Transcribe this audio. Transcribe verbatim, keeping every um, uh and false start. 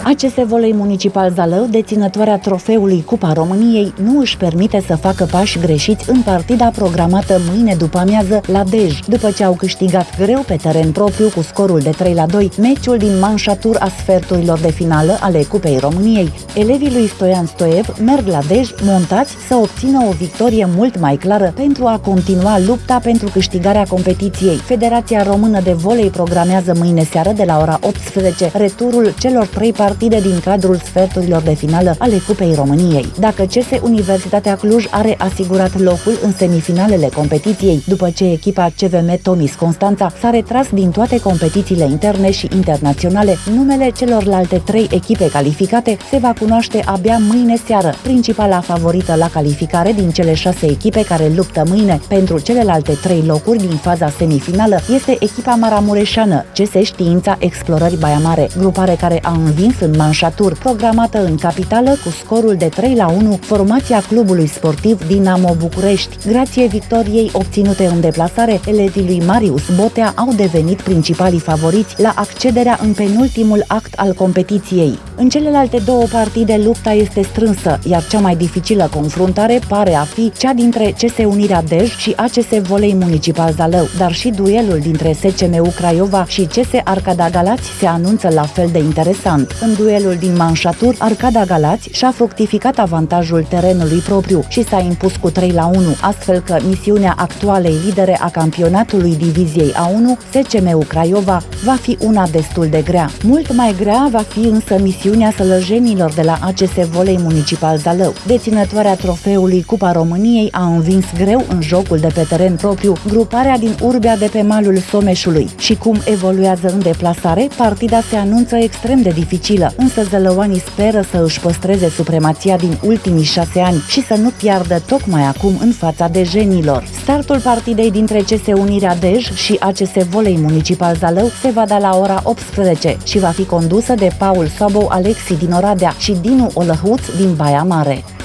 A C S Volei Municipal Zalău, deținătoarea trofeului Cupa României, nu își permite să facă pași greșiți în partida programată mâine după amiază la Dej, după ce au câștigat greu pe teren propriu cu scorul de trei la doi meciul din manșatur a sferturilor de finală ale Cupei României. Elevii lui Stoian Stoiev merg la Dej montați să obțină o victorie mult mai clară pentru a continua lupta pentru câștigarea competiției. Federația Română de Volei programează mâine seară de la ora optsprezece returul celor trei partide din cadrul sferturilor de finală ale Cupei României. Dacă C S Universitatea Cluj are asigurat locul în semifinalele competiției, după ce echipa C V M Tomis Constanța s-a retras din toate competițiile interne și internaționale, numele celorlalte trei echipe calificate se va cunoaște abia mâine seară. Principala favorită la calificare din cele șase echipe care luptă mâine pentru celelalte trei locuri din faza semifinală este echipa maramureșeană C S Știința Explorări Baia Mare, grupare care a învins în manșatur, programată în capitală cu scorul de trei la unu formația clubului sportiv Dinamo București. Grație victoriei obținute în deplasare, elevii lui Marius Botea au devenit principalii favoriți la accederea în penultimul act al competiției. În celelalte două partide lupta este strânsă, iar cea mai dificilă confruntare pare a fi cea dintre C S Unirea Dej și A C S Volei Municipal Zalău, dar și duelul dintre S C M U Craiova și C S Arcada Galați se anunță la fel de interesant. În duelul din manșatur, Arcada Galați și-a fructificat avantajul terenului propriu și s-a impus cu trei la unu, astfel că misiunea actualei lidere a campionatului Diviziei A unu, S C M U Craiova, va fi una destul de grea. Mult mai grea va fi însă misiunea sălăjenilor de la A C S Volei Municipal Zalău. Deținătoarea trofeului Cupa României a învins greu în jocul de pe teren propriu gruparea din Urbea de pe malul Someșului și cum evoluează în deplasare, partida se anunță extrem de dificilă, însă zălăoanii speră să își păstreze supremația din ultimii șase ani și să nu piardă tocmai acum în fața dejenilor. Startul partidei dintre C S Unirea Dej și A C S Volei Municipal Zalău se va da la ora optsprezece și va fi condusă de Paul Sobou Alexi din Oradea și Dinu Olăhuț din Baia Mare.